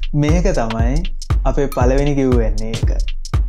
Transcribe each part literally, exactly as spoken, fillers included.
මේක තමයි අපේ පළවෙනි Q and A එක.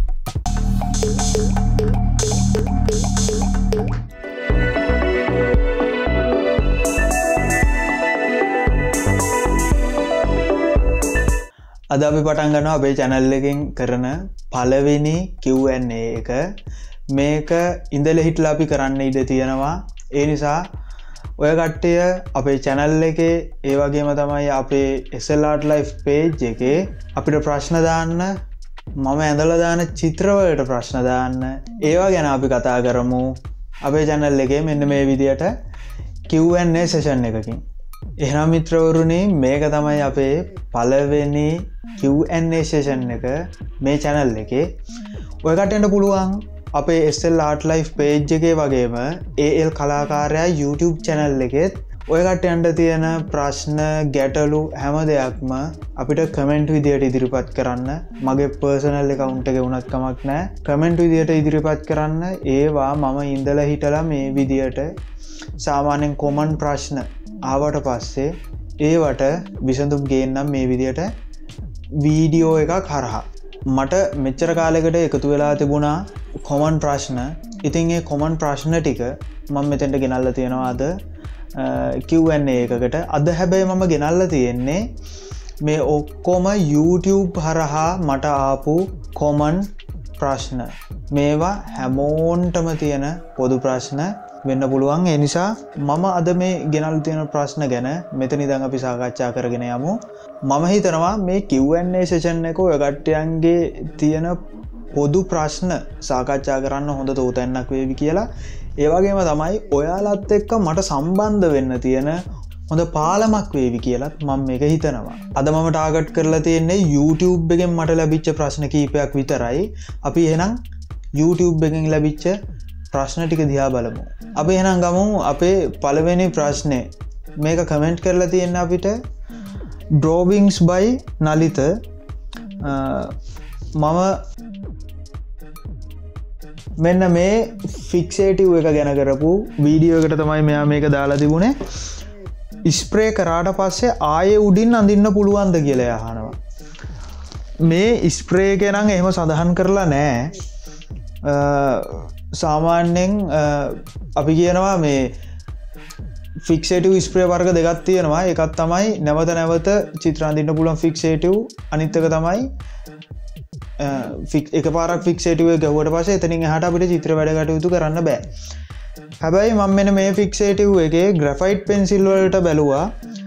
අද අපි පටන් ගන්නවා අපේ channel එකෙන් කරන පළවෙනි Q and A එක. මේක ඉඳලා හිටලා අපි කරන්න ඉඩ තියෙනවා. ඒ නිසා ඔය කට්ටිය අපේ channel එකේ ඒ වගේම තමයි අපේ S L Art Life page එකේ අපිට ප්‍රශ්න දාන්න, මම ඇඳලා දාන චිත්‍ර වලට ප්‍රශ්න දාන්න. ඒවා ගැන අපි කතා කරමු අපේ channel එකේ මෙන්න මේ විදියට Q and A session එකකින්. එහෙනම් මිත්‍රවරුනි, මේක තමයි අපේ පළවෙනි Q and A session එක මේ channel එකේ. ඔය කට්ටියන්ට පුළුවන් අපේ S L Art Life page එකේ වගේම A L කලාකාරයා YouTube channel එකෙත් ඔය කට්ටියන්ට තියෙන ප්‍රශ්න, ගැටලු හැම දෙයක්ම අපිට comment විදියට ඉදිරිපත් කරන්න. මගේ personal account එකේ වුණත් කමක් නැහැ. comment විදියට ඉදිරිපත් කරන්න. ඒවා මම ඉඳලා හිටලා මේ විදියට සාමාන්‍යයෙන් common ප්‍රශ්න ආවට පස්සේ ඒවට විසඳුම් ගේන්නම් මේ විදියට වීඩියෝ එකක් හරහා. මට මෙච්චර කාලෙකට එකතු වෙලා තිබුණා කොමන් ප්‍රශ්න. ඉතින් ඒ කොමන් ප්‍රශ්න ටික මම මෙතෙන්ට ගෙනල්ලා තියෙනවා අද Q and A එකකට. අද හැබැයි මම ගෙනල්ලා තියෙන්නේ මේ ඔක්කොම YouTube හරහා මට ආපු කොමන් ප්‍රශ්න. මේවා හැමෝන්ටම තියෙන පොදු ප්‍රශ්න වෙන්න පුළුවන්. ඒ නිසා මම අද මේ ගෙනල්ලා තියෙන ප්‍රශ්න ගැන මෙතන ඉඳන් අපි සාකච්ඡා කරගෙන යමු. මම හිතනවා මේ Q and A session එක ඔය කට්ටියන්ගේ තියෙන පොදු ප්‍රශ්න සාකච්ඡා කරන්න හොඳ තෝතැන්නක් වේවි කියලා. ඒ වගේම තමයි ඔයාලත් එක්ක මට සම්බන්ධ වෙන්න තියෙන හොඳ පාලමක් වේවි කියලාත් මම මේක හිතනවා. අද මම ටාගට් කරලා තියෙන්නේ YouTube එකෙන් මට ලැබිච්ච ප්‍රශ්න කීපයක් විතරයි. අපි එහෙනම් YouTube එකෙන් ලැබිච්ච ප්‍රශ්න ටික දිහා බලමු. අපි එහෙනම් ගමු අපේ පළවෙනි ප්‍රශ්නේ. මේක කමෙන්ට් කරලා තියෙන අපිට drawings by Nalita. මම මෙන්න මේ ෆික්සේටිව් එක ගැන කරපු වීඩියෝ එකට තමයි මෙයා මේක දාලා තිබුණේ. ස්ප්‍රේ කරාට පස්සේ ආයේ උඩින් අඳින්න පුළුවන්ද කියලා අහනවා. මේ ස්ප්‍රේ එක නම් එහෙම සඳහන් කරලා නැහැ. සාමාන්‍යයෙන් අපි කියනවා මේ ෆික්සේටිව් ස්ප්‍රේ වර්ග දෙකක් තියෙනවා. එකක් තමයි නැවත නැවත චිත්‍ර අඳින්න පුළුවන් ෆික්සේටිව්. අනිත් එක තමයි එක පාරක් ෆික්සේටිව් එක ගැහුවට පස්සේ එතනින් එහාට අපිට චිත්‍ර වැඩ කටයුතු කරන්න බෑ. හැබැයි මම මෙන්න මේ ෆික්සේටිව් එකේ ග්‍රැෆයිට් පෙන්සිල් වලට බැලුවා.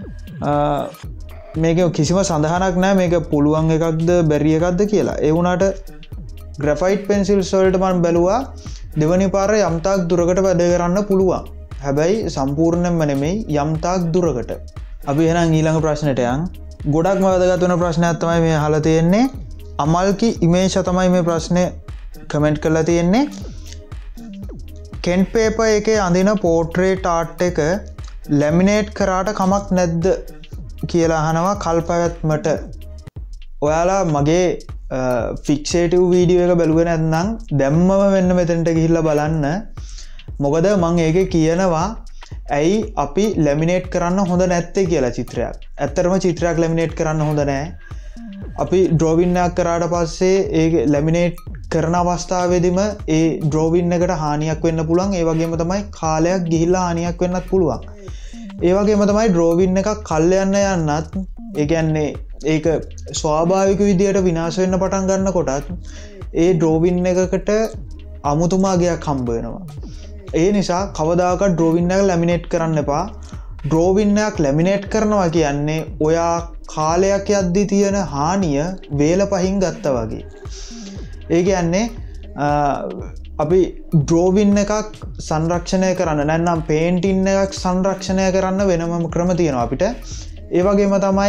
මේක කිසිම සඳහනක් නැහැ මේක පුළුවන් එකක්ද බැරි එකක්ද කියලා. ඒ වුණාට ග්‍රැෆයිට් පෙන්සිල්ස් වලට මම බැලුවා දෙවනි පාර යම් තාක් දුරකට වැඩ කරන්න පුළුවන්. හැබැයි සම්පූර්ණයෙන්ම නෙමෙයි යම් තාක් දුරකට. අපි එහෙනම් ඊළඟ ප්‍රශ්නෙට යන්. ගොඩක්ම වැදගත් වෙන ප්‍රශ්නයක් තමයි මේ අහලා තියෙන්නේ. අමල්කි ඉමේෂ තමයි මේ ප්‍රශ්නේ කමෙන්ට් කරලා තියෙන්නේ. කෙන්ට් පේපර් එකේ අඳින පෝර්ට්‍රේට් ආර්ට් එක ලැමිනේට් කරාට කමක් නැද්ද කියලා අහනවා කල්පවැත්මට. ඔයාලා මගේ ෆික්සේටිව් වීඩියෝ එක බැලුවේ නැත්නම් දැම්මම වෙන්න මෙතනට ගිහිල්ලා බලන්න. මොකද මම ඒකේ කියනවා ඇයි අපි ලැමිනේට් කරන්න හොඳ නැත්තේ කියලා චිත්‍රයක්. ඇත්තටම චිත්‍රයක් ලැමිනේට් කරන්න හොඳ නැහැ. අපි ඩ්‍රෝවින් එකක් කරාට පස්සේ ඒ ලැමිනේට් කරන අවස්ථාවේදීම ඒ ඩ්‍රෝවින් එකට හානියක් වෙන්න පුළුවන්. ඒ වගේම තමයි කාලයක් ගිහිල්ලා හානියක් වෙන්නත් පුළුවන්. ඒ වගේම තමයි ඩ්‍රෝවින් එකක් කල් යන්න යන්නත් ඒ කියන්නේ ඒක ස්වාභාවික විදියට විනාශ වෙන්න පටන් ගන්නකොටත් ඒ ඩ්‍රෝවින් එකකට අමුතුම අගයක් හම්බ වෙනවා. ඒ නිසා කවදාකවත් ඩ්‍රෝවින් එක ලැමිනේට් කරන්න එපා. ඩ්‍රෝවින් එකක් ලැමිනේට් කරනවා කියන්නේ ඔයා කාලයක් යද්දී තියෙන හානිය වේල පහින් ගත්තා වගේ. ඒ කියන්නේ අපි ඩ්‍රෝවින් එකක් සංරක්ෂණය කරන්න නැත්නම් පේන්ටින් එකක් සංරක්ෂණය කරන්න වෙනම ක්‍රම තියෙනවා අපිට. ඒ වගේම තමයි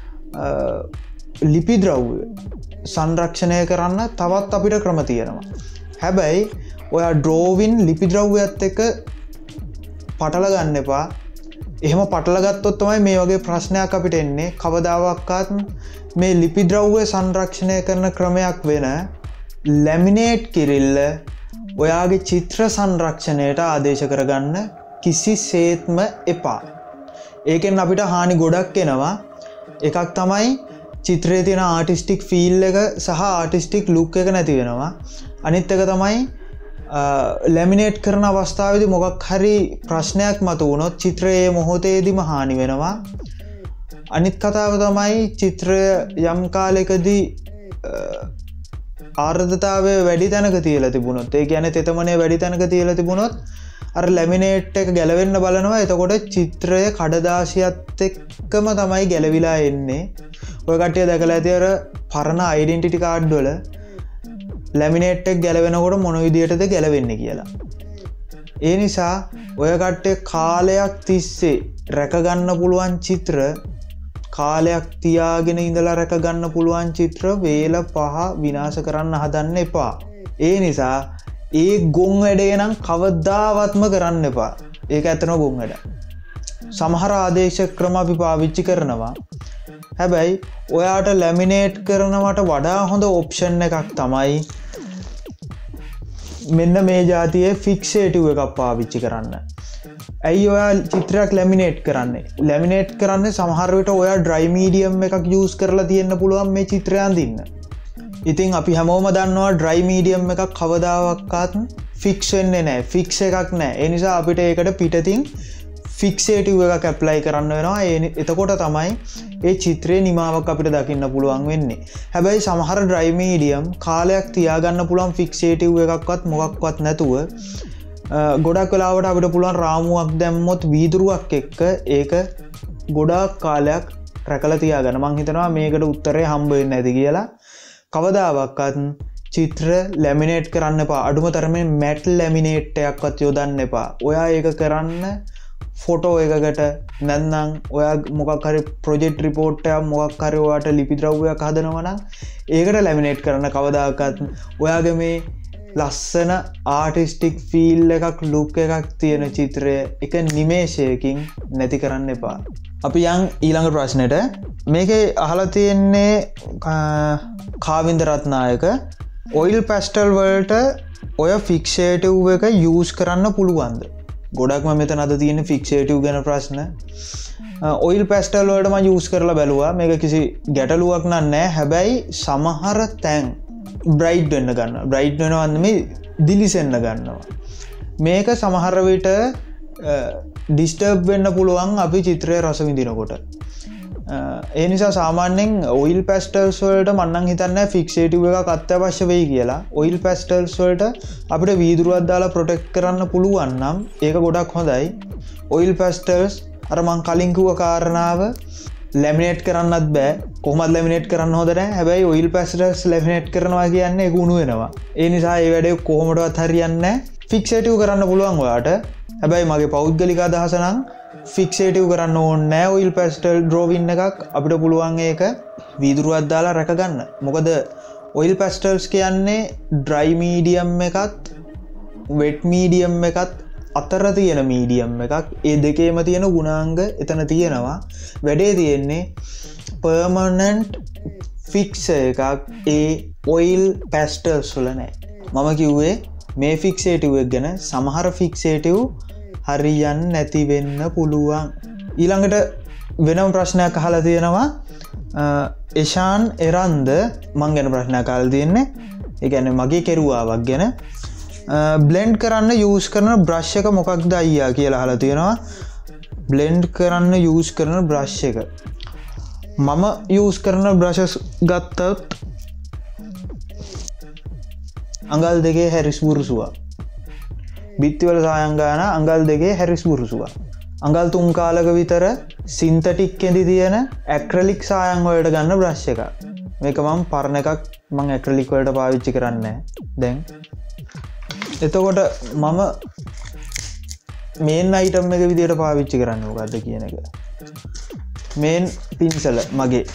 ලිපි ද්‍රව්‍ය සංරක්ෂණය කරන්න තවත් අපිට ක්‍රම තියෙනවා. හැබැයි ඔයා ඩ්‍රෝවින් ලිපි ද්‍රව්‍යයත් එක්ක පටල ගන්න එපා. එහෙම පටල ගත්තොත් තමයි මේ වගේ ප්‍රශ්නයක් අපිට එන්නේ. කවදාවත් මේ ලිපි ද්‍රව්‍ය සංරක්ෂණය කරන ක්‍රමයක් වෙන ලැමිනේට් කිරිල්ල ඔයාගේ චිත්‍ර සංරක්ෂණයට ආදේශ කරගන්න කිසිසේත්ම එපා. ඒකෙන් අපිට හානි ගොඩක් එනවා. එකක් තමයි චිත්‍රයේ තියෙන ආටිස්ටික් ෆීල් එක සහ ආටිස්ටික් ලුක් එක නැති වෙනවා. අනිත් එක තමයි ලැමිනේට් කරන අවස්ථාවේදී මොකක් හරි ප්‍රශ්නයක් මතුවුණොත් චිත්‍රයේ මොහොතේදීම හානි වෙනවා. අනිත් කතාව තමයි චිත්‍රය යම් කාලයකදී ආර්ද්‍රතාවය වැඩි තැනක තියලා තිබුණොත්, ඒ කියන්නේ තෙතමනේ වැඩි තැනක තියලා තිබුණොත් අර ලැමිනේට් එක ගැලවෙන්න බලනවා. එතකොට චිත්‍රය කඩදාසියත් එක්කම තමයි ගැලවිලා එන්නේ. ඔය කට්ටිය දැකලා ඇති අර පරණ ඩෙන්ටිටි කාඩ් වල ලැමිනේට් එක ගැලවෙනකොට මොන විදියටද ගැලවෙන්නේ කියලා. ඒ නිසා ඔය කට්ටිය කාලයක් තිස්සේ රැක ගන්න පුළුවන් චිත්‍ර, කාලයක් තියාගෙන ඉඳලා රැක ගන්න පුළුවන් චිත්‍ර වේල පහ විනාශ කරන්න හදන්න එපා. ඒ නිසා ඒ ගොන් වැඩේ නම් කවදාවත්ම කරන්න එපා. ඒක ඇත්තම ගොන් වැඩ. සමහර ආදේශ ක්‍රම අපි පාවිච්චි කරනවා. හැබැයි ඔයාට ලැමිනේට් කරනවට වඩා හොඳ ඔප්ෂන් එකක් තමයි මෙන්න මේ જાතියේ ෆික්සේටිව් එකක් පාවිච්චි කරන්න. ඇයි ඔයා චිත්‍රයක් ලැමිනේට් කරන්නේ? ලැමිනේට් කරන්නේ සමහර විට ඔයා ඩ්‍රයි මීඩියම් එකක් යූස් කරලා තියෙන්න පුළුවන් මේ චිත්‍රය අඳින්න. ඉතින් අපි හැමෝම දන්නවා ඩ්‍රයි මීඩියම් එකක් කවදාවත් ෆික්ස් වෙන්නේ නැහැ. ෆික්ස් එකක් නැහැ. ඒ නිසා අපිට ඒකට පිටතින් ෆික්සේටිව් එකක් ඇප්ලයි කරන්න වෙනවා. ඒ එතකොට තමයි ඒ චිත්‍රයේ නිමාවක් අපිට දකින්න පුළුවන් වෙන්නේ. හැබැයි සමහර ඩ්‍රයි මීඩියම් කාලයක් තියාගන්න පුළුවන් ෆික්සේටිව් එකක්වත් මොකක්වත් නැතුව ගොඩක් වෙලාවට අපිට පුළුවන් රාමුවක් දැම්මොත් වීදුරුවක් එක්ක ඒක ගොඩාක් කාලයක් රැකලා තියාගන්න. මං හිතනවා මේකට උත්තරේ හම්බ වෙන්නේ නැති කියලා. කවදාවත් චිත්‍ර ලැමිනේට් කරන්න එපා. අඩුම තරමේ මැට් ලැමිනේට් එකක්වත් යොදන්න එපා. ඔයා ඒක කරන්න ෆොටෝ එකකට නැත්නම් ඔයා මොකක් හරි ප්‍රොජෙක්ට් රිපෝට් එකක් මොකක් හරි ඔයාට ලිපි ද්‍රව්‍යයක් හදනවා නම් ඒකට ලැමිනේට් කරන්න කවදාකවත් ඔයාගේ මේ ලස්සන ආටිස්ටික් ෆීල් එකක් ලුක් එකක් තියෙන චිත්‍රය එක නිමේෂයකින් නැති කරන්න එපා. අපි යන් ඊළඟ ප්‍රශ්නෙට. මේකේ අහලා තියෙන්නේ කාවින්ද රත්නායක ඔයිල් පැස්ටල් වලට ඔය ෆික්සේටිව් එක යූස් කරන්න පුළුවන්ද? ගොඩක්ම මෙතන අද තියෙන ෆික්සේටිව් ගැන ප්‍රශ්න. ඔයිල් පැස්ටල් වලට මම යූස් කරලා බැලුවා. මේක කිසි ගැටලුවක් නැහැ. හැබැයි සමහර තැන් බ්‍රයිට් වෙන්න ගන්නවා. බ්‍රයිට් වෙනවා නෙමෙයි දිලිසෙන්න ගන්නවා. මේක සමහර විට ඩිස්ටර්බ් වෙන්න පුළුවන් අපි චිත්‍රයේ රස විඳිනකොට. ඒ නිසා සාමාන්‍යයෙන් ඔයිල් පැස්ටල්ස් වලට මම නම් හිතන්නේ ෆික්සේටිව් එකක් අත්‍යවශ්‍ය වෙයි කියලා. ඔයිල් පැස්ටල්ස් වලට අපිට වීදුරුවක් දාලා ප්‍රොටෙක්ට් කරන්න පුළුවන් නම් ඒක ගොඩක් හොඳයි. ඔයිල් පැස්ටල්ස් අර මං කලින් කිව්ව කාරණාව ලැමිනේට් කරන්නත් බෑ. කොහොමද ලැමිනේට් කරන්න හොඳ නැහැ. හැබැයි ඔයිල් පැස්ටල්ස් ලැමිනේට් කරනවා කියන්නේ ඒක උණු වෙනවා. ඒ නිසා ඒ වැඩේ කොහොමදවත් හරියන්නේ නැහැ. ෆික්සේටිව් කරන්න පුළුවන් ඔයාට. හැබැයි මගේ පෞද්ගලික අදහස නම් ෆික්සේටිව් කරන්න ඕනේ නැහැ. ඔයිල් පැස්ටල් ඩ්‍රෝවින් එකක් අපිට පුළුවන් ඒක වීදුරුවක් දාලා රැක ගන්න. මොකද ඔයිල් පැස්ටල්ස් කියන්නේ ඩ්‍රයි මීඩියම් එකත් වෙට් මීඩියම් එකත් අතර තියෙන මීඩියම් එකක්. ඒ දෙකේම තියෙන ගුණාංග එතන තියෙනවා. වැඩේ තියෙන්නේ පර්මනන්ට් ෆික්ස් එකක් ඒ ඔයිල් පැස්ටල්ස් වල නැහැ. මම කිව්වේ මේ ෆික්සේටිව් එක ගැන. සමහර ෆික්සේටිව් හරියන්නේ නැති වෙන්න පුළුවන්. ඊළඟට වෙනම ප්‍රශ්නයක් අහලා තියෙනවා. එෂාන් එරන්ද මං ගැන ප්‍රශ්නයක් අහලා තියෙන්නේ. ඒ කියන්නේ මගේ කෙරුවාවක් ගැන. බ්ලෙන්ඩ් කරන්න යූස් කරන බ්‍රෂ් එක මොකක්ද අයියා කියලා අහලා තියෙනවා. බ්ලෙන්ඩ් කරන්න යූස් කරන බ්‍රෂ් එක මම යූස් කරන බ්‍රෂස් ගත්තත් අඟල් දෙකේ හැරිස් බුරුසුවා. බිත්තිවල සායංගාන අඟල් දෙකේ හැරිස් බුරුසුවා. අඟල් තුන් කාලක විතර සින්තටික් කෙඳි තියෙන ඇක්‍රලික් සායන් වලට ගන්න බ්‍රෂ් එකක්. මේක මම පරණ එකක් මම ඇක්‍රලික් වලට පාවිච්චි කරන්නේ දැන්. එතකොට මම මේන් අයිටම් එක විදියට පාවිච්චි කරන්නේ මොකද්ද කියන එක. මේන් පින්සල මගේ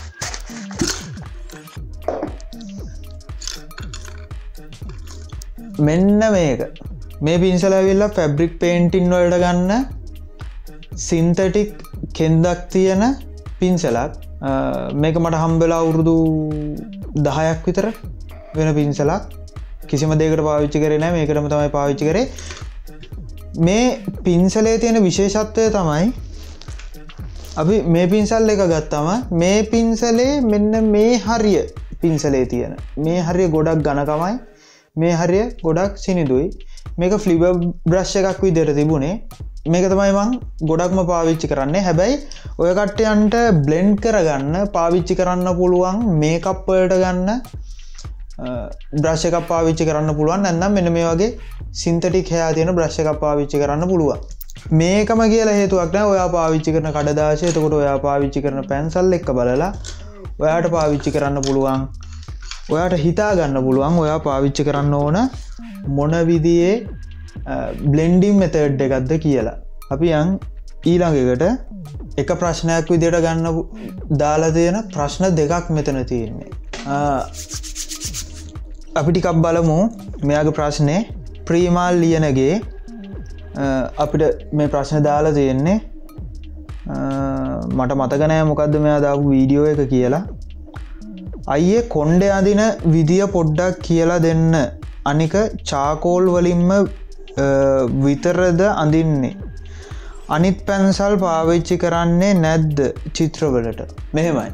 මෙන්න මේක. මේ පින්සල ඇවිල්ලා ෆැබ්‍රික් පේන්ටින් වලට ගන්න සින්තටික් කෙන්දක් තියෙන පින්සලක්. මේක මට හම්බෙලා අවුරුදු දහයක් විතර වෙන පින්සලක්. කිසිම දෙයකට පාවිච්චි කරේ නැහැ. මේකටම තමයි පාවිච්චි කරේ. මේ පින්සලේ තියෙන විශේෂත්වය තමයි අපි මේ පින්සල් එක ගත්තම මේ පින්සලේ මෙන්න මේ හරිය පින්සලේ තියෙන මේ හරිය ගොඩක් ඝනකමයි මේ හරිය ගොඩක් සිනිඳුයි මේක ෆ්ලිපර් බ්‍රෂ් එකක් විදිහට තිබුණේ මේක තමයි මම ගොඩක්ම පාවිච්චි කරන්නේ හැබැයි ඔය කට්ටියන්ට බ්ලෙන්ඩ් කරගන්න පාවිච්චි කරන්න පුළුවන් මේකප් වලට ගන්න බ්‍රෂ් එකක් පාවිච්චි කරන්න පුළුවන් නැත්නම් මෙන්න මේ වගේ සින්තටික් හැයා තියෙන බ්‍රෂ් එකක් පාවිච්චි කරන්න පුළුවන් මේකම කියලා හේතුවක් නැහැ ඔයා පාවිච්චි කරන කඩදාසිය එතකොට ඔයා පාවිච්චි කරන පැන්සල් එක බලලා ඔයාට පාවිච්චි කරන්න පුළුවන් ඔයාට හිතා ගන්න පුළුවන් ඔයා පාවිච්චි කරන්න ඕන මොන විදිහේ බ්ලෙන්ඩින් මෙතඩ් එකක්ද කියලා අපි යන් ඊළඟ එකට එක ප්‍රශ්නයක් විදිහට ගන්න දාලා තියෙන ප්‍රශ්න දෙකක් මෙතන තියෙන්නේ අපි ටිකක් බලමු මෙයාගේ ප්‍රශ්නේ ප්‍රීමාල් ලියනගේ අපිට මේ ප්‍රශ්න දාලා තියෙන්නේ මට මතක නෑ මොකද්ද මෙයා දාපු වීඩියෝ එක කියලා අයියේ කොණ්ඩේ අඳින විදිය පොඩ්ඩක් කියලා දෙන්න අනික චාකෝල් වලින්ම විතරද අඳින්නේ අනිත් පැන්සල් පාවිච්චි කරන්නේ නැද්ද චිත්‍රවලට මෙහෙමයි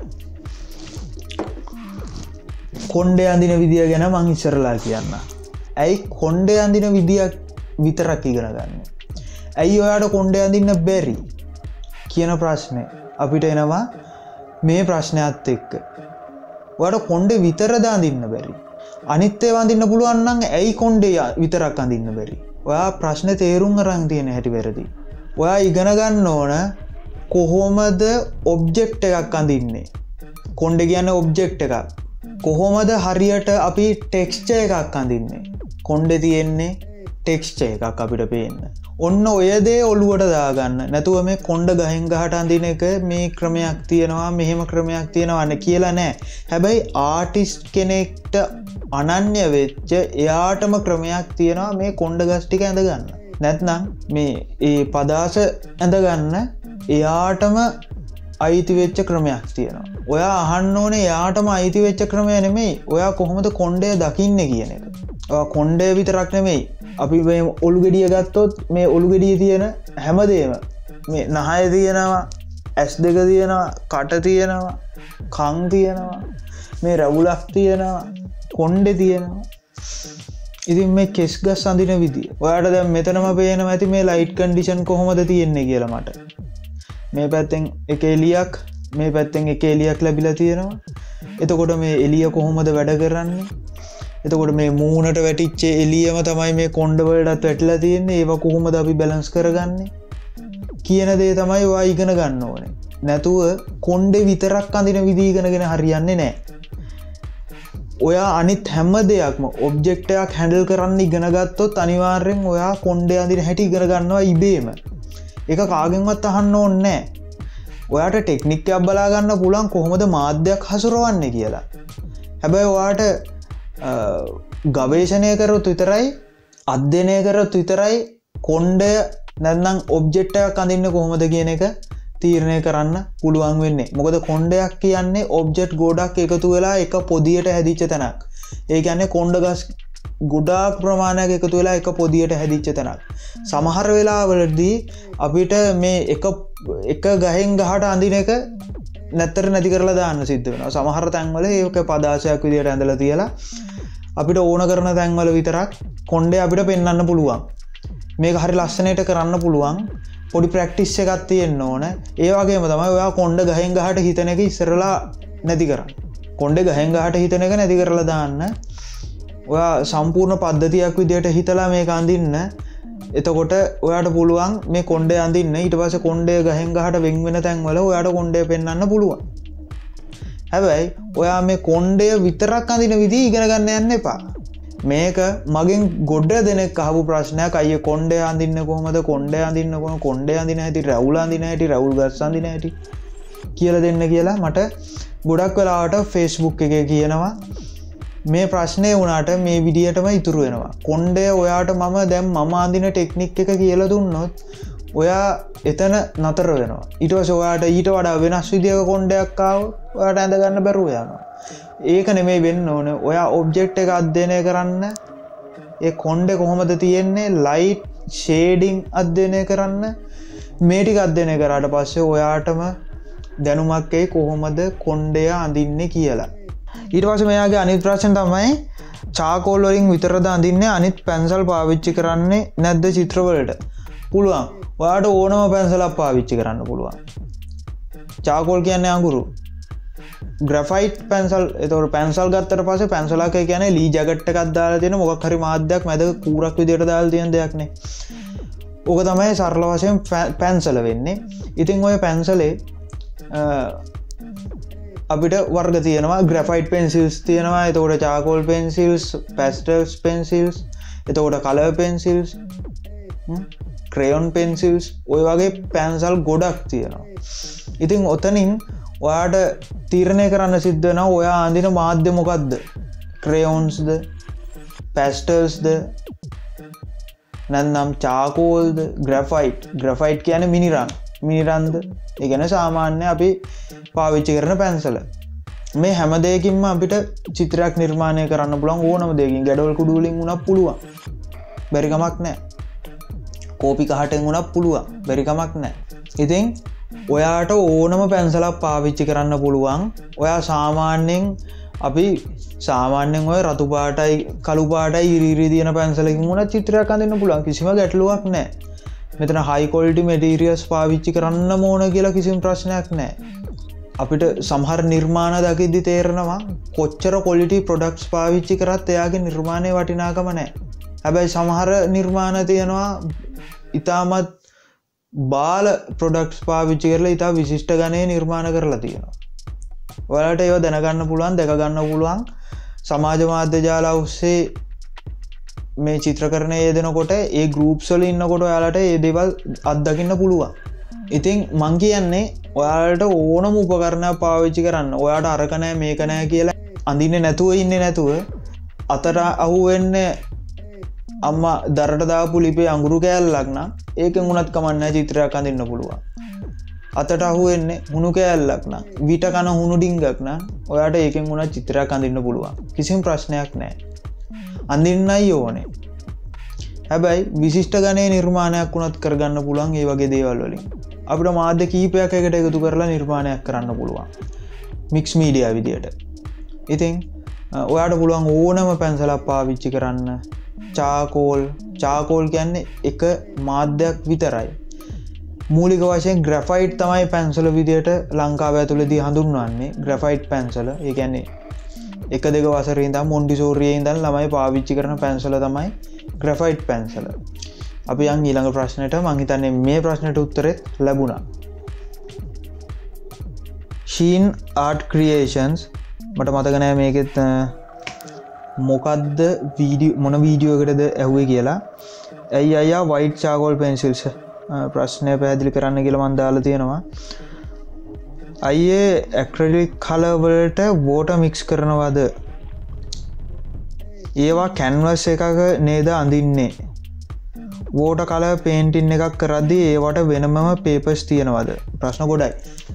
කොණ්ඩේ අඳින විදිය ගැන මං ඉස්සරලා කියන්න ඇයි කොණ්ඩේ අඳින විදියක් විතරක් ඉගෙන ගන්න ඇයි ඔයාට කොණ්ඩේ අඳින්න බැරි කියන ප්‍රශ්නේ අපිට එනවා මේ ප්‍රශ්නයත් එක්ක ඔයාට කොණ්ඩේ විතරද අඳින්න බැරි අනිත් ඒවා අඳින්න පුළුවන් නම් ඇයි කොණ්ඩේ විතරක් අඳින්න බැරි ඔයා ප්‍රශ්නේ තේරුම් අරන් තියෙන හැටි වැරදි ඔයා ඉගෙන ගන්න ඕන කොහොමද ඔබ්ජෙක්ට් එකක් අඳින්නේ කොණ්ඩේ කියන්නේ ඔබ්ජෙක්ට් එකක් කොහොමද හරියට අපි ටෙක්ස්චර් එකක් අඳින්නේ කොණ්ඩේ තියෙන්නේ ටෙක්ස්චර් එකක් අපිට පේන්න ඔන්න ඔය දේ ඔලුවට දාගන්න නැතුව මේ කොණ්ඩ ගහෙන් ගහට අඳින එක මේ ක්‍රමයක් තියෙනවා මෙහෙම ක්‍රමයක් තියෙනවා නේ කියලා නෑ හැබැයි ආටිස්ට් කෙනෙක්ට අනන්‍ය වෙච්ච එයාටම ක්‍රමයක් තියෙනවා මේ කොණ්ඩ ගස් ටික ඇඳ ගන්න නැත්නම් මේ ඒ පදාස ඇඳ ගන්න එයාටම අයිති වෙච්ච ක්‍රමයක් තියෙනවා ඔයා අහන්න ඕනේ එයාටම අයිති වෙච්ච ක්‍රමය නෙමෙයි ඔයා කොහොමද කොණ්ඩය දකින්නේ කියන එක ඔයා කොණ්ඩය විතරක් නෙමෙයි අපි මේ ඔලු ගෙඩිය ගත්තොත් මේ ඔලු ගෙඩිය තියෙන හැමදේම මේ නහය තියෙනවා ඇස් දෙක තියෙනවා කට තියෙනවා කන් තියෙනවා මේ රැවුලක් තියෙනවා කොණ්ඩේ තියෙනවා ඉතින් මේ කෙස් ගස් අඳින විදිය ඔයාට දැන් මෙතනම පේනවා ඇති මේ ලයිට් කන්ඩිෂන් කොහොමද තියෙන්නේ කියලා මට මේ පැත්තෙන් එක එළියක් මේ පැත්තෙන් එක එළියක් ලැබිලා තියෙනවා එතකොට මේ එළිය කොහොමද වැඩ කරන්නේ එතකොට මේ මූණට වැටිච්ච එළියම තමයි මේ කොණ්ඩ වලටත් වැටිලා තියෙන්නේ ඒව කොහොමද අපි බැලන්ස් කරගන්නේ කියන දේ තමයි ඔයා ඉගෙන ගන්න ඕනේ නැතුව කොණ්ඩේ විතරක් අඳින විදිහ ඉගෙනගෙන හරියන්නේ නැහැ ඔයා අනිත් හැම දෙයක්ම ඔබ්ජෙක්ට් එකක් හැන්ඩල් කරන්න ඉගෙන ගත්තොත් අනිවාර්යෙන් ඔයා කොණ්ඩේ අඳින හැටි ඉගෙන ගන්නවා ඉබේම ඒක කාගෙන්වත් අහන්න ඕනේ නැහැ ඔයාට ටෙක්නික් එකක් බලා ගන්න පුළුවන් කොහොමද මාධ්‍යයක් හසුරවන්නේ කියලා හැබැයි ඔයාට ගවේෂණය කරොත් විතරයි අධ්‍යයනය කරොත් විතරයි කොණ්ඩය නැත්නම් ඔබ්ජෙක්ට් එකක් අඳින්න කොහොමද කියන එක තීරණය කරන්න පුළුවන් වෙන්නේ මොකද කොණ්ඩයක් කියන්නේ ඔබ්ජෙක්ට් ගොඩක් එකතු වෙලා එක පොදියට හැදිච්ච තැනක් ඒ කියන්නේ කොණ්ඩ ගස් ගොඩාක් ප්‍රමාණයක් එකතු වෙලා එක පොදියට හැදිච්ච තැනක් සමහර වෙලාවලදී අපිට මේ එක එක ගහෙන් ගහට අඳින එක නැත්තර නැති කරලා දාන්න සිද්ධ වෙනවා සමහර තැන්වල ඒක පදාසයක් විදියට ඇඳලා තියලා අපිට ඕන කරන තැන්වල විතරක් කොණ්ඩේ අපිට පෙන්වන්න පුළුවන් මේක හරි ලස්සනට කරන්න පුළුවන් පොඩි ප්‍රැක්ටිස් එකක් තියෙන්න ඕන ඒ වගේම තමයි ඔයා කොණ්ඩ ගහෙන් ගහට හිතන එක ඉස්සරලා නැති කරන්න කොණ්ඩේ ගහෙන් ගහට හිතන එක නැති කරලා දාන්න ඔයා සම්පූර්ණ පද්ධතියක් විදියට හිතලා මේක අඳින්න එතකොට ඔයාට පුළුවන් මේ කොණ්ඩේ අඳින්න ඊට පස්සේ කොණ්ඩේ ගහෙන් ගහට වෙන් වෙන තැන්වල ඔයාට කොණ්ඩේ පෙන්වන්න පුළුවන් හැබැයි ඔයා මේ කොණ්ඩය විතරක් අඳින විදිහ ඉගෙන ගන්න යන්න එපා මේක මගෙන් ගොඩ දෙනෙක් අහපු ප්‍රශ්නයක් අයියේ කොණ්ඩය අඳින්න කොහොමද කොණ්ඩය අඳින්න කොහොමද කොණ්ඩය අඳින හැටි රැවුල අඳින හැටි රැවුල් ගස් අඳින හැටි කියලා දෙන්න කියලා මට ගොඩක් වෙලාවට Facebook එකේ කියනවා මේ ප්‍රශ්නේ වුණාට මේ විදියටම ඉතුරු වෙනවා කොණ්ඩය ඔයාට මම දැන් මම අඳින ටෙක්නික් එක කියලා දුන්නොත් ඔයා එතන නතර වෙනවා ඊට පස්සේ ඔයාට ඊට වඩා වෙනස් විදියක කොණ්ඩයක් ආවොත් ඔයාට ඇඳ ගන්න බැරුව යනවා ඒක නෙමෙයි වෙන්න ඕනේ ඔයා ඔබ්ජෙක්ට් එක අධ්‍යයනය කරන්න ඒ කොණ්ඩේ කොහොමද තියෙන්නේ ලයිට් ෂේඩින් අධ්‍යයනය කරන්න මේ ටික අධ්‍යයනය කරාට පස්සේ ඔයාටම දැනුමක් එයි කොහොමද කොණ්ඩය අඳින්නේ කියලා. ඊට පස්සේ මෙයාගේ අනිත් ප්‍රශ්න තමයි චාකෝල් වලින් විතරද අඳින්නේ අනිත් පැන්සල් පාවිච්චි කරන්නේ නැද්ද චිත්‍රවලට? පුළුවන්. ඔයාට ඕනම පැන්සලක් පාවිච්චි කරන්න පුළුවන්. චාකෝල් කියන්නේ අඟුරු. ග්‍රැෆයිට් පැන්සල් එතකොට පැන්සල් ගත්තට පස්සේ පැන්සලක් කියන්නේ ලී ජැකට් එකක් දාලා තියෙන මොකක් හරි මාධ්‍යයක් මැද කූරක් විදියට දාලා තියෙන දෙයක් නේ. ඕක තමයි සරල වශයෙන් පැන්සල වෙන්නේ. ඉතින් ඔය පැන්සලේ අපිට වර්ග තියෙනවා ග්‍රැෆයිට් පෙන්සිල්ස් තියෙනවා එතකොට චාකෝල් පෙන්සිල්ස් පැස්ටල්ස් පෙන්සිල්ස් එතකොට කලර් පෙන්සිල්ස් ක්‍රයොන් පෙන්සිල්ස් ඔය වගේ පැන්සල් ගොඩක් තියෙනවා. ඉතින් ඔතනින් ඔයාට තීරණය කරන්න සිද්ධ වෙනවා ඔයා අඳින මාධ්‍ය මොකක්ද? ක්‍රයොන්ස්ද පැස්ටල්ස්ද නැත්නම් චාකෝල්ද ග්‍රැෆයිට් ග්‍රැෆයිට් කියන්නේ මිනිරන් මිනිරන්ද ඒ කියන්නේ සාමාන්‍ය අපි පාවිච්චි කරන පැන්සල. මේ හැම දෙයකින්ම අපිට චිත්‍රයක් නිර්මාණය කරන්න පුළුවන් ඕනම දෙයකින් ගැඩවල් කුඩු වලින් උනත් පුළුවන්. බැරි කමක් නැහැ. කෝපි කහටෙන් උනත් පුළුවන්. බැරි කමක් නැහැ. ඉතින් ඔයාට ඕනම පැන්සලක් පාවිච්චි කරන්න පුළුවන්. ඔයා සාමාන්‍යයෙන් අපි සාමාන්‍යයෙන් ඔය රතු පාටයි කළු පාටයි ඉරි ඉරි තියෙන පැන්සලකින් උනත් චිත්‍රයක් අඳින්න පුළුවන්. කිසිම ගැටලුවක් නැහැ. මෙතන high quality materials පාවිච්චි කරන්න ඕන කියලා කිසිම ප්‍රශ්නයක් නැහැ. අපිට සමහර නිර්මාණ දකිද්දි තේරෙනවා කොච්චර quality products පාවිච්චි කරත් එයාගේ නිර්මාණයේ වටිනාකම නැහැ. හැබැයි සමහර නිර්මාණ තියෙනවා ඊටමත් බාල products පාවිච්චි කරලා ඊට විශිෂ්ට ගණයේ නිර්මාණ කරලා තියෙනවා. ඔයාලට ඒව දැනගන්න පුළුවන්, දැක ගන්න පුළුවන්. සමාජ මාධ්‍ය ජාල ඔස්සේ මේ චිත්‍රකරණය යෙදෙනකොට ඒ ගෲප්ස් වල ඉන්නකොට ඔයාලට මේ දේවල් අත්දකින්න පුළුවන්. ඉතින් මං කියන්නේ ඔයාලට ඕනම උපකරණයක් පාවිච්චි කරන්න. ඔයාට අරක නැහැ මේක නැහැ කියලා අඳින්නේ නැතුව ඉන්නේ නැතුව අතට අහු වෙන්නේ අම්මා දරට දාපු ලිපේ අඟුරු කෑල්ලක් නම් ඒකෙන් උනත් කමක් නැහැ චිත්‍රයක් අඳින්න පුළුවන්. අතට අහු වෙන්නේ හුණු කෑල්ලක් නම් විට කන හුණු ඩිංගක් නම් ඔයාට ඒකෙන් උනත් චිත්‍රයක් අඳින්න පුළුවන්. කිසිම ප්‍රශ්නයක් නැහැ. අඳින්නයි ඕනේ. හැබැයි විශිෂ්ට ගණයේ නිර්මාණයක් වුණත් කරගන්න පුළුවන් මේ වගේ දේවල් වලින්. අපිට මාධ්‍ය කීපයක් එකට එකතු කරලා නිර්මාණයක් කරන්න පුළුවන්. මික්ස් මීඩියා විදියට. ඉතින් ඔයාට පුළුවන් ඕනම පැන්සලක් පාවිච්චි කරන්න. චාකෝල් චාකෝල් කියන්නේ එක මාධ්‍යයක් විතරයි. මූලික වශයෙන් ග්‍රැෆයිට් තමයි පැන්සල විදියට ලංකාව ඇතුළේදී හඳුන්වන්නේ. ග්‍රැෆයිට් පැන්සල. ඒ කියන්නේ එක දෙක වසරේ ඉඳන් මොන්ටිසෝරියේ ඉඳන් ළමයි පාවිච්චි කරන පැන්සල තමයි ග්‍රැෆයිට් පැන්සල. අපි යන් ඊළඟ ප්‍රශ්නෙට. මං හිතන්නේ මේ ප්‍රශ්නෙට උත්තරෙත් ලැබුණා. Sheen Art Creations මට මතක නෑ මේකෙත් මොකද්ද වීඩියෝ මොන වීඩියෝ එකටද ඇහුවේ කියලා. ඇයි අයියා white charcoal pencils ප්‍රශ්නය පැහැදිලි කරන්න කියලා මම දාලා තියෙනවා. අයියේ acrylic color වලට water mix කරනවද? ඒවා canvas එකක නේද අඳින්නේ? water color painting එකක් කරද්දී ඒවට වෙනමම papers තියනවද? ප්‍රශ්න ගොඩයි.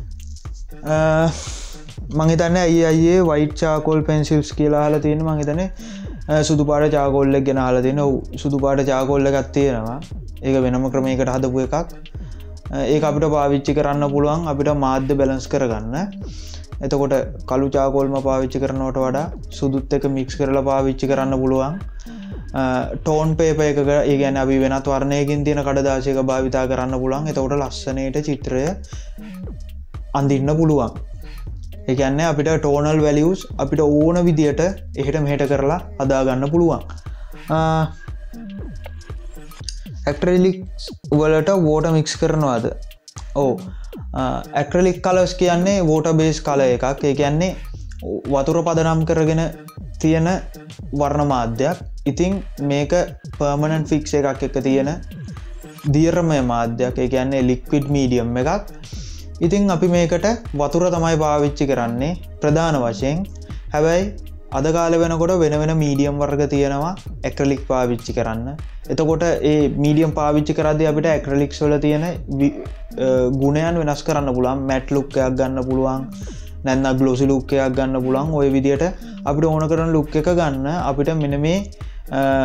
මං හිතන්නේ අයියේ අයියේ white charcoal pencils කියලා අහලා තියෙන. මං හිතන්නේ සුදු පාට charcoal එක ගැන අහලා තියෙන. ඔව් සුදු පාට charcoal එකක් තියෙනවා. ඒක වෙනම ක්‍රමයකට හදපු එකක්. ඒක අපිට පාවිච්චි කරන්න පුළුවන් අපිට මාධ්‍ය බැලන්ස් කරගන්න. එතකොට කළු charcoalම පාවිච්චි කරනවට වඩා සුදුත් එක mix කරලා පාවිච්චි කරන්න පුළුවන්. ටෝන් පේපර් එකක ඒ කියන්නේ අපි වෙනත් වර්ණයකින් තියෙන කඩදාසියක භාවිතා කරන්න පුළුවන්. එතකොට ලස්සනට චිත්‍රය අඳින්න පුළුවන්. ඒ කියන්නේ අපිට tonal values අපිට ඕන විදියට එහෙට මෙහෙට කරලා හදා ගන්න පුළුවන්. acrylics වලට water mix කරනවාද? ඔව්. acrylic colors කියන්නේ water based color එකක්. ඒ කියන්නේ වතුර පදනම් කරගෙන තියෙන වර්ණ මාධ්‍යයක්. ඉතින් මේක permanent fix එකක් එක්ක තියෙන දීර්ඝමය මාධ්‍යයක්. ඒ කියන්නේ liquid medium එකක්. ඉතින් අපි මේකට වතුර තමයි පාවිච්චි කරන්නේ ප්‍රධාන වශයෙන්. හැබැයි අද කාලේ වෙනකොට වෙන වෙන මීඩියම් වර්ග තියෙනවා ඇක්‍රලික් පාවිච්චි කරන්න. එතකොට ඒ මීඩියම් පාවිච්චි කරද්දී අපිට ඇක්‍රලික්ස් වල තියෙන ගුණයන් වෙනස් කරන්න පුළුවන්. මැට් ලුක් එකක් ගන්න පුළුවන්. නැත්නම් ග්ලොසි ලුක් එකක් ගන්න පුළුවන්. ওই විදිහට අපිට ඕන කරන ලුක් එක ගන්න අපිට මෙන්න මේ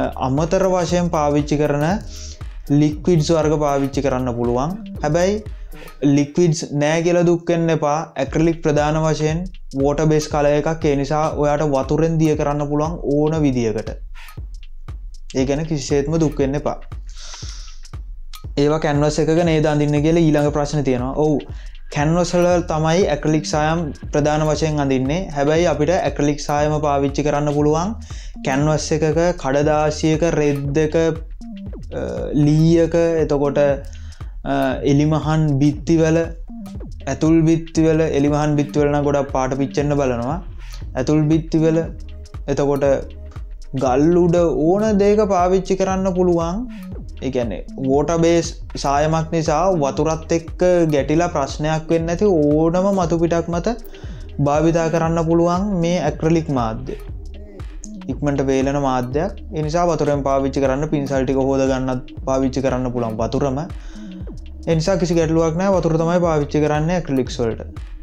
අමතර වශයෙන් පාවිච්චි කරන ලික්විඩ්ස් වර්ග පාවිච්චි කරන්න පුළුවන්. හැබැයි ලික්විඩ්ස් නෑ කියලා දුක් වෙන්න එපා. ඇක්‍රිලික් ප්‍රධාන වශයෙන් වෝටර් බේස් කලර් එකක්. ඒ නිසා ඔයාට වතුරෙන් දිය කරන්න පුළුවන් ඕන විදියකට. ඒ ගැන කිසිසේත්ම දුක් වෙන්න එපා. ඒවා කැන්වස් එකක නේද අඳින්න කියලා ඊළඟ ප්‍රශ්නේ තියෙනවා. ඔව්. කැන්වස් වල තමයි ඇක්‍රිලික් සායම් ප්‍රධාන වශයෙන් අඳින්නේ. හැබැයි අපිට ඇක්‍රිලික් සායම පාවිච්චි කරන්න පුළුවන් කැන්වස් එකක කඩදාසියක රෙද්දක ලීයක එතකොට එලිමහන් බිත්තිවල ඇතුල් බිත්තිවල එලිමහන් බිත්තිවල නම් ගොඩක් පාට පිච්චෙන්න බලනවා. ඇතුල් බිත්තිවල එතකොට ගල් උඩ ඕන දෙයක පාවිච්චි කරන්න පුළුවන්. ඒ කියන්නේ වෝටර් බේස් සායමක් නිසා වතුරත් එක්ක ගැටිලා ප්‍රශ්නයක් වෙන්නේ නැති ඕනම මතු පිටක් මත භාවිතා කරන්න පුළුවන් මේ ඇක්‍රිලික් මාධ්‍ය. ඉක්මනට වේලෙන මාධ්‍යයක්. ඒ නිසා වතුරෙන් පාවිච්චි කරන්න පින්සල් ටික හොද ගන්නත් පාවිච්චි කරන්න පුළුවන් වතුරම. ඒ නිසා කිසි ගැටලුවක් නැහැ. වතුර තමයි පාවිච්චි කරන්නේ ඇක්‍රිලික්ස් වලට.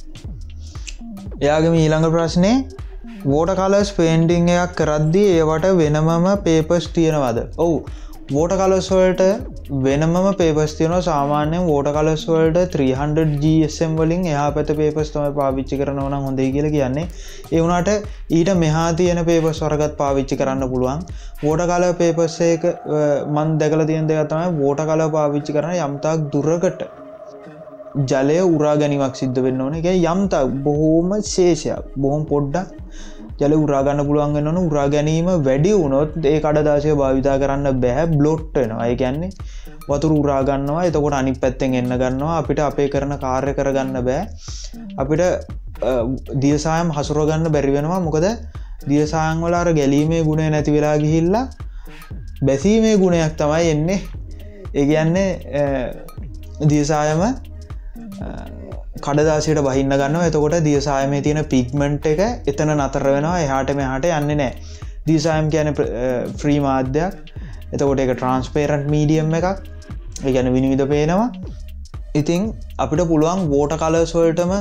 එයාගේ ඊළඟ ප්‍රශ්නේ වෝටර් කලර්ස් පේන්ටින් එකක් කරද්දී ඒවට වෙනමම පේපර්ස් තියනවද? ඔව්. වෝටර් කලර්ස් වලට වෙනමම පේපර්ස් තියෙනවා. සාමාන්‍යයෙන් වෝටර් කලර්ස් වලට three hundred G S M වලින් එහා පැත්ත පේපර්ස් තමයි පාවිච්චි කරනවා නම් හොඳයි කියලා කියන්නේ. ඒ වුණාට ඊට මෙහා තියෙන පේපර්ස් වර්ගත් පාවිච්චි කරන්න පුළුවන්. වෝටර් කලර් පේපර්ස් එක මම දැකලා තියෙන දෙයක් තමයි වෝටර් කලර් පාවිච්චි කරන යම් තාක් දුරකට ජලය උරා ගැනීමක් සිද්ධ වෙන්න ඕනේ. ඒ කියන්නේ යම් තාක් බොහොම ශේෂයක් බොහොම පොඩ්ඩක් ජල උරා ගන්න පුළුවන් වෙන්න ඕන. උරා ගැනීම වැඩි වුණොත් ඒ කඩදාසිය භාවිතා කරන්න බෑ. බ්ලොට් වෙනවා. ඒ කියන්නේ වතුර උරා ගන්නවා. එතකොට අනිත් පැත්තෙන් එන්න ගන්නවා. අපිට අපේ කරන කාර්ය කරගන්න බෑ. අපිට දියසායම් හසුර ගන්න බැරි වෙනවා. මොකද දියසායම් වල අර ගැලීමේ ගුණය නැති වෙලා ගිහිල්ලා බැසීමේ ගුණයක් තමයි එන්නේ. ඒ කියන්නේ දියසායම කඩදාසියට බහින්න ගන්නවා. එතකොට දියසායමේ තියෙන පිග්මන්ට් එක එතන නතර වෙනවා. එහාට මෙහාට යන්නේ නැහැ. දියසායම් කියන්නේ ෆ්‍රී මාධ්‍යයක්. එතකොට ඒක ට්‍රාන්ස්පේරන්ට් මීඩියම් එකක්. ඒ කියන්නේ විනිවිද පේනවා. ඉතින් අපිට පුළුවන් වෝටර් කලර්ස් වලටම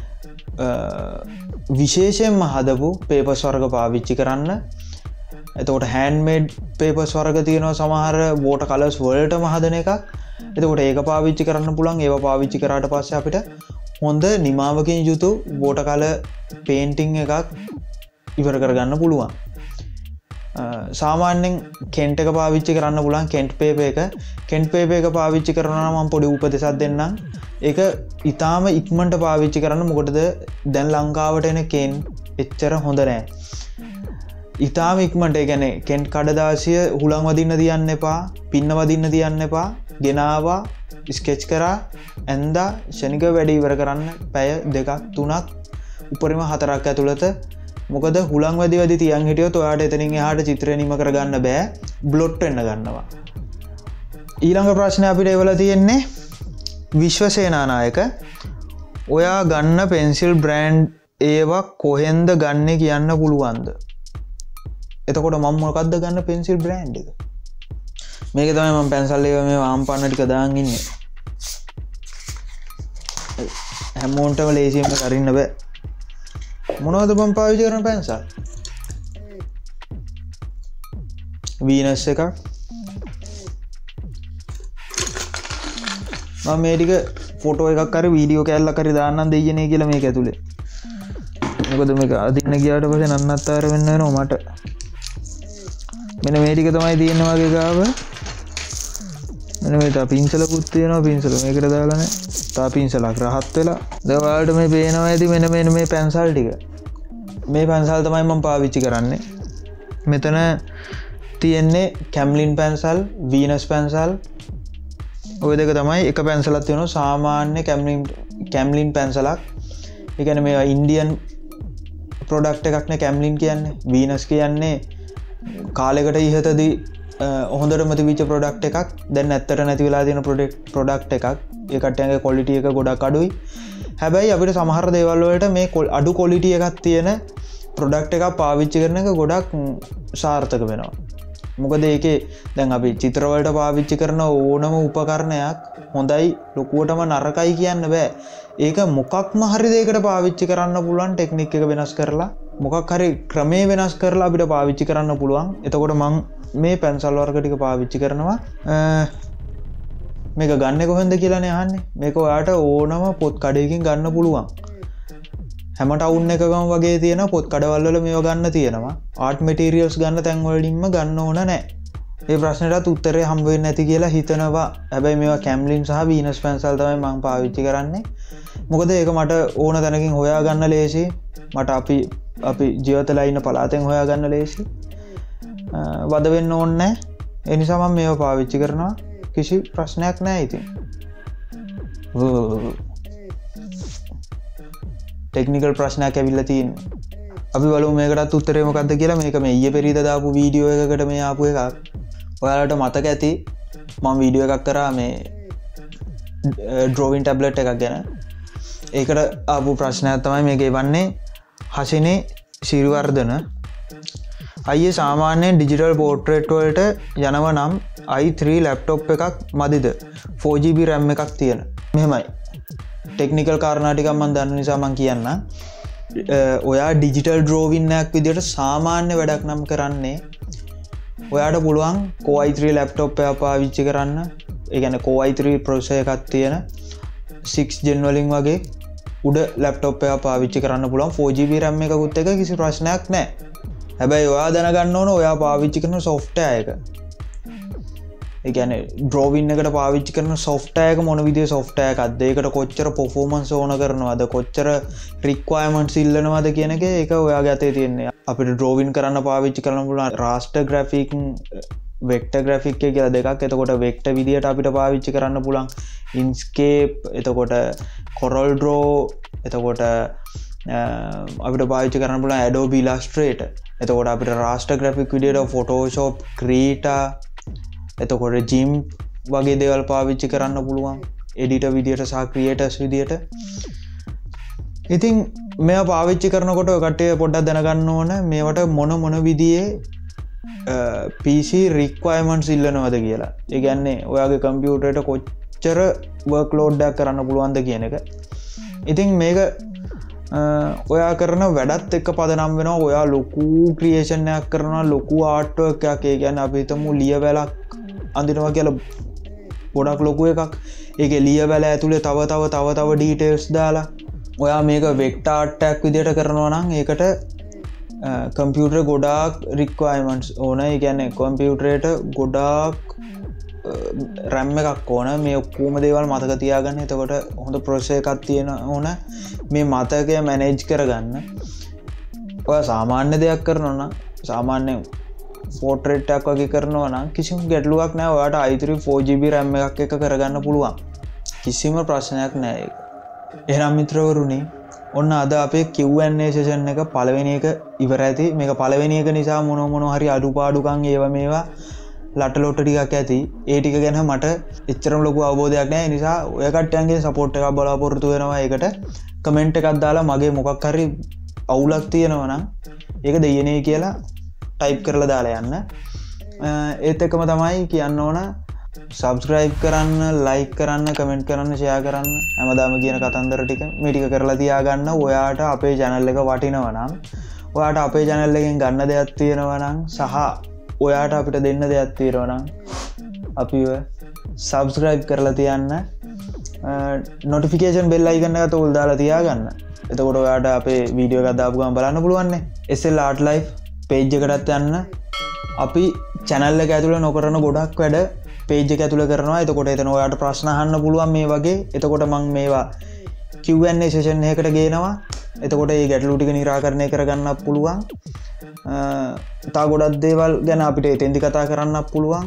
විශේෂයෙන්ම හදපු පේපර්ස් වර්ග පාවිච්චි කරන්න. එතකොට හෑන්ඩ්මේඩ් පේපර්ස් වර්ග තියෙනවා සමහර වෝටර් කලර්ස් වලටම හදන එකක්. එතකොට ඒක පාවිච්චි කරන්න පුළුවන්. ඒවා පාවිච්චි කරාට පස්සේ අපිට හොඳ නිමාවකින් යුතු වෝටර් කලර් පේන්ටිං එකක් ඉවර කරගන්න පුළුවන්. සාමාන්‍යයෙන් කෙන්ට් එක පාවිච්චි කරන්න පුළුවන්. කෙන්ට් පේපර් එක කෙන්ට් පේපර් එක පාවිච්චි කරනවා නම් මම පොඩි උපදෙසක් දෙන්නම්. ඒක ඊටාම ඉක්මනට පාවිච්චි කරන්න. මොකටද දැන් ලංකාවට එන කෙන්ට් එච්චර හොඳ නැහැ. ඊටාම ඉක්මනට ඒ කියන්නේ කෙන්ට් කඩදාසිය හුලං වදින්න තියන්න එපා. පින්න වදින්න තියන්න එපා. ගෙනාවා ස්කෙච් කරා ඇන්දා ෂණික වැඩ ඉවර කරන්න පැය දෙකක් තුනක් උපරිම හතරක් ඇතුළත. මොකද හුලං වැඩි වැඩි තියන් හිටියොත් ඔයාට එතනින් එහාට චිත්‍රය නිම කරගන්න බෑ. බ්ලොට් වෙන්න ගන්නවා. ඊළඟ ප්‍රශ්නේ අපිට එවලා තියෙන්නේ විශ්වසේනානායක ඔයා ගන්න පෙන්සිල් බ්‍රෑන්ඩ් ඒවා කොහෙන්ද ගන්න කියන්න පුළුවන්ද? එතකොට මම මොකක්ද ගන්න පෙන්සිල් බ්‍රෑන්ඩ් එක? මේක තමයි මම පැන්සල් ඒවා මේ වාම් පාන්න ටික දාන් ඉන්නේ. හැමෝන්ටම ලේසියෙන්ම කරින්න බෑ. මොනවද මම පාවිච්චි කරන පැන්සල්? වීනස් එකක්. මම මේ ටික ෆොටෝ එකක් හරි වීඩියෝ කෑල්ලක් හරි දාන්නම් දෙයියනේ කියලා මේක ඇතුලේ. මොකද මේක අදින්න ගියාට පස්සේ නන්නත්තර වෙන්න වෙනවා මට. මෙන්න මේ ටික තමයි තියෙන්නේ වගේ ගාව. මෙන්න මේ තා පින්සලකුත් තියෙනවා. පින්සල මේකට දාලා නැහැ. තා පින්සලක් රහත් වෙලා. දැන් ඔයාලට මේ පේනවා ඇති මෙන්න මෙන්න මේ පැන්සල් ටික. මේ පැන්සල් තමයි මම පාවිච්චි කරන්නේ. මෙතන තියෙන්නේ කැම්ලින් පැන්සල්, වීනස් පැන්සල්. ඔය දෙක තමයි. එක පැන්සලක් තියෙනවා සාමාන්‍ය කැම්ලින් කැම්ලින් පැන්සලක්. ඒ කියන්නේ මේ ඉන්දියන් ප්‍රොඩක්ට් එකක් නේ කැම්ලින් කියන්නේ. වීනස් කියන්නේ කාලෙකට ඉහතදී හොඳටම තිබිච්ච ප්‍රොඩක්ට් එකක්. දැන් ඇත්තට නැති වෙලා තියෙන ප්‍රොඩක්ට් එකක්. ඒ කට්ටියගේ ක්වොලිටි එක ගොඩක් අඩුයි. හැබැයි අපිට සමහර දේවල් වලට මේ අඩු ක්වොලිටි එකක් තියෙන ප්‍රොඩක්ට් එකක් පාවිච්චි කරන එක ගොඩක් සාර්ථක වෙනවා. මොකද ඒකේ දැන් අපි චිත්‍ර වලට පාවිච්චි කරන ඕනම උපකරණයක් හොඳයි ලොකුවටම නරකයි කියන්න බෑ. ඒක මොකක්ම හරි දෙයකට පාවිච්චි කරන්න පුළුවන් ටෙක්නික් එක වෙනස් කරලා මොකක් හරි ක්‍රමේ වෙනස් කරලා අපිට පාවිච්චි කරන්න පුළුවන්. එතකොට මම මේ පැන්සල් වර්ග ටික පාවිච්චි කරනවා. මේක ගන්න කොහෙන්ද කියලා නේ අහන්නේ. මේක ඔයාට ඕනම පොත් කඩේකින් ගන්න පුළුවන්. හැම ටවුන් එකකම වගේ තියෙන පොත් කඩවල් වල මේව ගන්න තියෙනවා. ආර්ට් මැටීරියල්ස් ගන්න තැන් වලින්ම ගන්න ඕන නැහැ. මේ ප්‍රශ්නෙටත් උත්තරේ හම්බ වෙන්නේ නැති කියලා හිතනවා. හැබැයි මේවා කැම්ලින් සහ වීනස් පැන්සල් තමයි මම පාවිච්චි කරන්නේ. මොකද ඒක මට ඕන තැනකින් හොයා ගන්න ලේසි. මට අපි අපි ජීවිතලා ඉන්න පළාතෙන් හොයා ගන්න ලේසි. වද වෙන්න ඕනේ නැහැ. ඒ නිසා මම මේවා පාවිච්චි කරනවා. කිසි ප්‍රශ්නයක් නැහැ ඉතින්. ටෙක්නිකල් ප්‍රශ්නයක් ඇවිල්ලා තියෙනවා. අපි බලමු මේකටත් උත්තරේ මොකක්ද කියලා. මේක මේ ඊයේ පෙරේද දාපු වීඩියෝ එකකට මේ ආපු එකක්. ඔයාලට මතක ඇති මම වීඩියෝ එකක් කරා මේ ඩ්‍රෝවින් ටැබ්ලට් එකක් ගැන. ඒකට ආපු ප්‍රශ්නයක් තමයි මේක එවන්නේ. හසිනේ ශිරිවර්ධන අයියේ සාමාන්‍යයෙන් ඩිජිටල් පෝර්ට්‍රේට් වලට යනව නම් i three ලැප්ටොප් එකක් මදිද? four G B RAM එකක් තියෙන. මෙහෙමයි. ටෙක්නිකල් කාරණා ටිකක් මම දන්න නිසා මම කියන්න. ඔයා ඩිජිටල් ඩ්‍රෝවින් එකක් විදිහට සාමාන්‍ය වැඩක් නම් කරන්නේ ඔයාට පුළුවන් Core i three ලැප්ටොප් එකක් පාවිච්චි කරන්න. ඒ කියන්නේ Core i three processor එකක් තියෙන six gen වලින් වගේ උඩ ලැප්ටොප් එකක් පාවිච්චි කරන්න පුළුවන්. four G B RAM එකකුත් එක කිසි ප්‍රශ්නයක් නැහැ. හැබැයි ඔයා දැනගන්න ඕන ඔයා පාවිච්චි කරන software එක. ඒ කියන්නේ ඩ්‍රෝවින් එකට පාවිච්චි කරන software එක මොන විදිහේ software එකක්ද? ඒකට කොච්චර performance ඕන කරනවද? කොච්චර requirements ඉල්ලනවද කියන එක ඒක ඔයාගේ අතේ තියෙන්නේ. අපිට ඩ්‍රෝවින් කරන්න පාවිච්චි කරන්න පුළුවන් raster graphic, vector graphic කියලා දෙකක්. එතකොට vector විදියට අපිට පාවිච්චි කරන්න පුළුවන් Inkscape, එතකොට Corel Draw, එතකොට අපිට පාවිච්චි කරන්න පුළුවන් Adobe Illustrator. එතකොට අපිට raster graphic විදියට Photoshop, Krita, එතකොට GIMP වගේ දේවල් පාවිච්චි කරන්න පුළුවන් editor විදියට සහ creators විදියට. ඉතින් මේවා පාවිච්චි කරනකොට ඔය කට්ටිය පොඩ්ඩක් දැනගන්න ඕන මේවට මොන මොන විදිහේ P C requirements ඉල්ලනවද කියලා. ඒ කියන්නේ ඔයාගේ කම්පියුටරේට කොච්චර workload එකක් කරන්න පුළුවන්ද කියන එක. ඉතින් මේක ඔයා කරන වැඩත් එක්ක පදනම් වෙනවා. ඔයා ලොකු ක්‍රියේෂන් එකක් කරනවා, ලොකු ආර්ට් වර්ක් එකක්. ඒ කියන්නේ අපි හිතමු ලියවැලක් අඳිනවා කියලා ගොඩක් ලොකු එකක්. ඒකේ ලියවැල ඇතුලේ තව තව තව තව ඩීටේල්ස් දාලා ඔයා මේක වෙක්ටර් ආර්ට් එකක් විදිහට කරනවා නම් ඒකට කම්පියුටර් ගොඩාක් රික්වයර්මන්ට්ස් ඕන. ඒ කියන්නේ කම්පියුටරේට ගොඩාක් RAM එකක් ඕන. මේ ඔක්කොම දේවල් මතක තියාගන්න. එතකොට හොඳ ප්‍රොසෙසර් එකක් තියෙන ඕන මේ මතකය මැනේජ් කරගන්න. ඔයා සාමාන්‍ය දෙයක් කරනවා නම් සාමාන්‍ය පෝර්ට්‍රේට් එකක් වගේ කරනවා නම් කිසිම ගැටලුවක් නැහැ. ඔයාට i three four G B RAM එකක් එක කරගන්න පුළුවන්. කිසිම ප්‍රශ්නයක් නැහැ ඒක. එහෙනම් මිත්‍රවරුනි, ඔන්න අද අපේ Q and A session එක පළවෙනි එක ඉවර ඇති. මේක පළවෙනි එක නිසා මොන මොන හරි අඩුපාඩුකම් ඒවා මේවා ලටලොට ටිකක් ඇති. ඒ ටික ගැන මට එච්චරම ලොකු අවබෝධයක් නැහැ. ඒ නිසා ඔය කට්ටියන්ගේ සපෝට් එකක් බලාපොරොත්තු වෙනවා. ඒකට කමෙන්ට් එකක් දාලා මගේ මොකක් හරි අවුලක් තියෙනවා නම් ඒක දෙයනේ කියලා ටයිප් කරලා දාලා යන්න. ඒත් එක්කම තමයි කියන්න ඕන subscribe කරන්න, like කරන්න, comment කරන්න, share කරන්න. හැමදාම කියන කතන්දර ටික මේ ටික කරලා තියාගන්න. ඔයාට අපේ channel එක වටිනවා නම්, ඔයාට අපේ channel එකෙන් ගන්න දෙයක් තියෙනවා නම් සහ ඔයාට අපිට දෙන්න දෙයක් තියෙනවා නම් අපිව subscribe කරලා තියන්න. notification bell icon එක තෝල් දාලා තියාගන්න. එතකොට ඔයාට අපේ වීඩියෝ එකක් දාපු ගමන් බලන්න පුළුවන් නේ. S L Art Life page එකටත් යන්න. අපි channel එක ඇතුලේ නොකරන ගොඩක් වැඩ page එක ඇතුලේ කරනවා. එතකොට එතන ඔයාට ප්‍රශ්න අහන්න පුළුවන් මේ වගේ. එතකොට මම මේවා Q and A session එකකට ගේනවා. එතකොට මේ ගැටලු ටික निराකරණය කරගන්න පුළුවන්. තා ගොඩක් දේවල් ගැන අපිට එතෙන්දි කතා කරන්න පුළුවන්.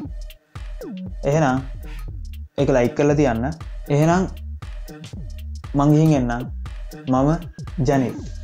එහෙනම් ඒක like කරලා තියන්න. එහෙනම් මං ගිහින් එන්නම්. මම ජනිත්.